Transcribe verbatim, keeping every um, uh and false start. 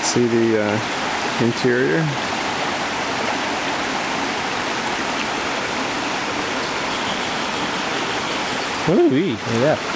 Let's see the uh, interior. Ooh-wee, look at that.